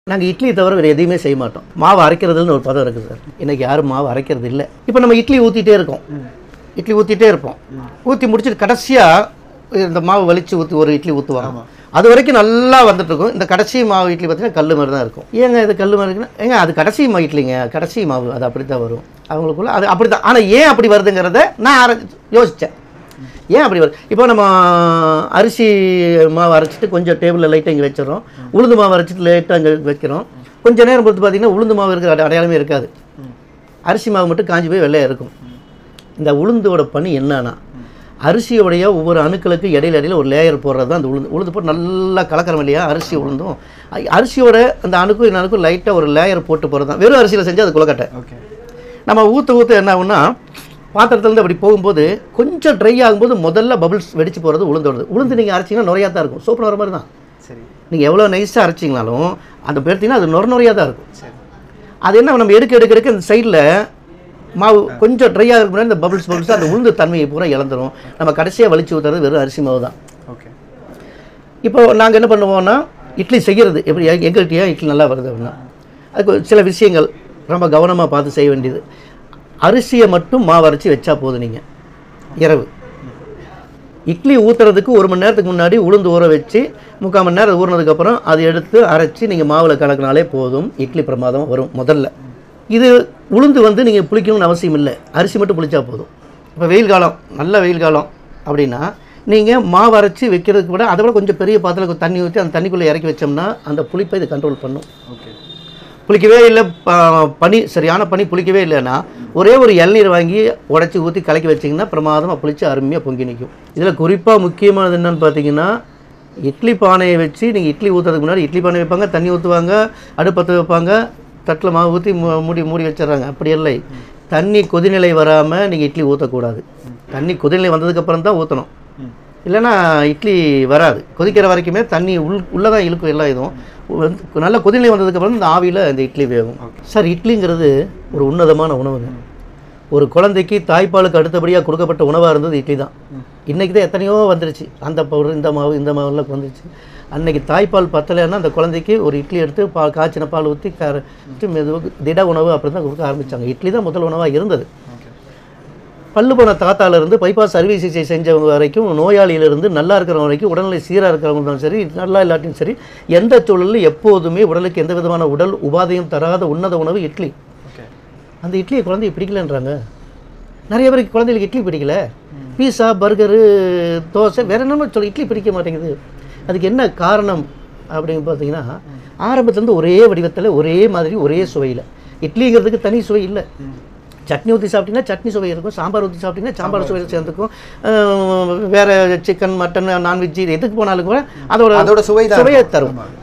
நாங்கள் இட்லி தவிர வேறு எதையுமே செய்ய மாட்டோம். மாவு அரைக்கிறதுன்னு ஒரு பதம் இருக்குது சார். இன்றைக்கி யாரும் மாவு அரைக்கிறது இல்லை. இப்போ நம்ம இட்லி ஊற்றிட்டே இருக்கோம், இட்லி ஊற்றிட்டே இருப்போம். ஊற்றி முடிச்சுட்டு கடைசியாக இந்த மாவு வலிச்சு ஊற்றி ஒரு இட்லி ஊற்றுவாங்க. அது வரைக்கும் நல்லா வந்துட்டுருக்கும். இந்த கடைசி மாவு இட்லி பார்த்தீங்கன்னா கல் மாதிரி தான் இருக்கும். ஏங்க இது கல் மாதிரி இருக்குன்னா, ஏங்க அது கடைசி இட்லிங்க, கடைசி மாவு அது அப்படி தான் வரும் அவங்களுக்குள்ள. அது அப்படி தான். ஆனால் ஏன் அப்படி வருதுங்கிறத நான் யோசித்தேன். ஏன் அப்படி வருது? இப்போ நம்ம அரிசி மாவு அரைச்சிட்டு கொஞ்சம் டேபிளில் லைட்டாக இங்கே வச்சிடறோம், உளுந்து மாவு அரைச்சிட்டு லைட்டாக இங்கே வைக்கிறோம். கொஞ்சம் நேரம் பொறுத்து பார்த்திங்கன்னா உளுந்து மாவு இருக்கிற அடையாளமே இருக்காது. அரிசி மாவு மட்டும் காஞ்சி போய் வெள்ளையாக இருக்கும். இந்த உளுந்தோட பணி என்னன்னா, அரிசியோடைய ஒவ்வொரு அணுக்களுக்கு இடையில ஒரு லேயர் போடுறது தான் அந்த உளுந்து போட்டு நல்லா கலக்கிறோம் இல்லையா? அரிசி உளுந்தும் அரிசியோட அந்த அணுக்கும் இந்த அணுக்கும் லைட்டாக ஒரு லேயர் போட்டு போகிறது தான். வெறும் அரிசியில் செஞ்சால் அது குலக்கட்டை. நம்ம ஊற்ற என்ன ஆகுன்னா, பாத்திரத்துலேருந்து அப்படி போகும்போது கொஞ்சம் ட்ரை ஆகும்போது முதல்ல பபிள்ஸ் வெடிச்சு போகிறது உளுந்தோடுது. உளுந்து நீங்கள் அரைச்சிங்கன்னா நுரையாக தான் இருக்கும். சோப்பு வர மாதிரி தான். சரி, நீங்கள் எவ்வளோ நைஸாக அரைச்சிங்கனாலும் அந்த பேர்த்திங்கன்னா அது நுரையாக தான் இருக்கும். சரி, அது என்ன நம்ம எடுக்க இந்த சைடில் மாவு கொஞ்சம் ட்ரை ஆகிறதுக்கு முன்னாடி இந்த பபிள்ஸ் அந்த உளுந்து தன்மையை பூரா இழந்துடும். நம்ம கடைசியாக வலிச்சு ஊற்றுறது வெறும் அரிசி மாவு தான். ஓகே, இப்போ நாங்கள் என்ன பண்ணுவோம்னா, இட்லி செய்கிறது எப்படி எங்கள்கிட்டயா இட்லி நல்லா வருது அப்படின்னா, அதுக்கு சில விஷயங்கள் ரொம்ப கவனமாக பார்த்து செய்ய வேண்டியது. அரிசியை மட்டும் மாவு அரைச்சி வச்சா போதும். நீங்கள் இரவு இட்லி ஊற்றுறதுக்கு 1 மணி நேரத்துக்கு முன்னாடி உளுந்து ஊற வச்சு 3/4 மணி நேரம் ஊறினதுக்கப்புறம் அதை எடுத்து அரைச்சி நீங்கள் மாவில் கலக்கினாலே போதும், இட்லி பிரமாதம் வரும். முதல்ல இது உளுந்து நீங்கள் புளிக்கணும்னு அவசியம் இல்லை, அரிசி மட்டும் புளிச்சா போதும். இப்போ வெயில் காலம், நல்ல வெயில் காலம் அப்படின்னா நீங்கள் மாவு அரைச்சி வைக்கிறதுக்கு கூட அதை விட கொஞ்சம் பெரிய பாத்திரத்தில் தண்ணி ஊற்றி அந்த தண்ணிக்குள்ளே இறக்கி வச்சோம்னா அந்த புளிப்பை இது கண்ட்ரோல் பண்ணும். ஓகே, புளிக்கவே இல்லை, பனி சரியான பனி புளிக்கவே இல்லைன்னா ஒரே ஒரு இளநீர் வாங்கி உடச்சி ஊற்றி கலக்கி வச்சிங்கன்னா பிரமாதமாக புளிச்சு அருமையாக பொங்கி நிற்கும். இதில் குறிப்பாக முக்கியமானது என்னென்னு பார்த்தீங்கன்னா, இட்லி பானையை வச்சு நீங்கள் இட்லி ஊற்றுறதுக்கு முன்னாடி இட்லி பானை வைப்பாங்க, தண்ணி ஊற்றுவாங்க, அடுப்பத்து வைப்பாங்க, தட்டில் மாவு ஊற்றி மூடி வச்சிடறாங்க. அப்படி இல்லை, தண்ணி கொதிநிலை வராமல் நீங்கள் இட்லி ஊற்றக்கூடாது. தண்ணி கொதிநிலை வந்ததுக்கப்புறம் தான் ஊற்றணும், இல்லைன்னா இட்லி வராது. கொதிக்கிற வரைக்குமே தண்ணி உள்ளே தான் இழுக்கும். எல்லா இதுவும் நல்ல கொதிநிலை வந்ததுக்கப்புறம் இந்த ஆவியில் இந்த இட்லி வேகும். சார், இட்லிங்கிறது ஒரு உன்னதமான உணவுங்க. ஒரு குழந்தைக்கு தாய்ப்பாலுக்கு அடுத்தபடியாக கொடுக்கப்பட்ட உணவாக இருந்தது இட்லி தான். இன்றைக்கி தான் எத்தனையோ வந்துருச்சு, அந்த பவுடர் இந்த மாவுலாம் வந்துருச்சு. அன்றைக்கி தாய்ப்பால் பத்தலைன்னா அந்த குழந்தைக்கு ஒரு இட்லி எடுத்து காய்ச்சின பால் ஊற்றி மெதுவாக திட உணவு அப்படி தான் கொடுக்க ஆரம்பித்தாங்க. இட்லி தான் முதல் உணவாக இருந்தது. பல்லு போன தாத்தாலேருந்து பைபாஸ் அறுவை சிகிச்சை செஞ்சவங்க வரைக்கும், நோயாளியிலிருந்து நல்லா இருக்கிறவங்க வரைக்கும், உடல்நிலை சீராக இருக்கிறவங்களும் சரி, நல்லா இல்லாட்டியும் சரி, எந்த சூழலில் எப்போதுமே உடலுக்கு எந்த விதமான உடல் உபாதையும் தராத உன்னத உணவு இட்லி. அந்த இட்லியை குழந்தைய பிடிக்கலன்றாங்க. நிறைய பேருக்கு குழந்தைகளுக்கு இட்லி பிடிக்கல, பீஸா பர்கரு தோசை வேறு என்னமோ இட்லி பிடிக்க மாட்டேங்குது. அதுக்கு என்ன காரணம் அப்படின்னு பார்த்தீங்கன்னா, ஆரம்பத்துலேருந்து ஒரே வடிவத்தில் ஒரே மாதிரி ஒரே சுவையில். இட்லிங்கிறதுக்கு தனி சுவை இல்லை. சட்னி ஊற்றி சாப்பிட்டீங்கன்னா சட்னி சுவை இருக்கும், சாம்பார் ஊற்றி சாப்பிட்டீங்கன்னா சாம்பார் சுவையில் சேர்ந்துக்கும். வேறு சிக்கன் மட்டன் நான்வெஜ் எதுக்கு போனாலும் கூட அதோட சுவையை தரும்.